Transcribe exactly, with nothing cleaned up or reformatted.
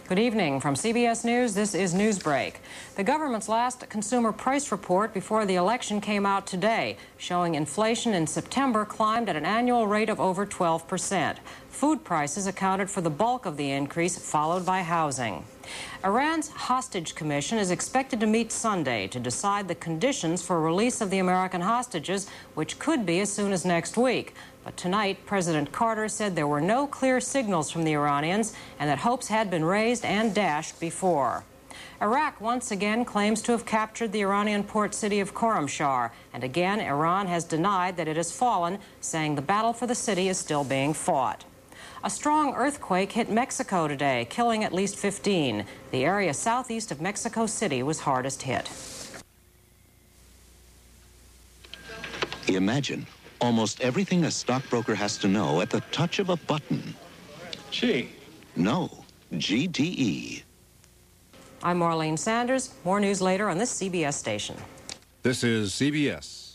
Good evening. From C B S News, this is Newsbreak. The government's last consumer price report before the election came out today, showing inflation in September climbed at an annual rate of over twelve percent. Food prices accounted for the bulk of the increase, followed by housing. Iran's hostage commission is expected to meet Sunday to decide the conditions for release of the American hostages, which could be as soon as next week. But tonight, President Carter said there were no clear signals from the Iranians and that hopes had been raised and dashed before. Iraq once again claims to have captured the Iranian port city of Khorramshahr, and again Iran has denied that it has fallen, saying the battle for the city is still being fought. A strong earthquake hit Mexico today, killing at least fifteen. The area southeast of Mexico City was hardest hit. Imagine almost everything a stockbroker has to know at the touch of a button. G. No, G T E. I'm Marlene Sanders. More news later on this C B S station. This is C B S.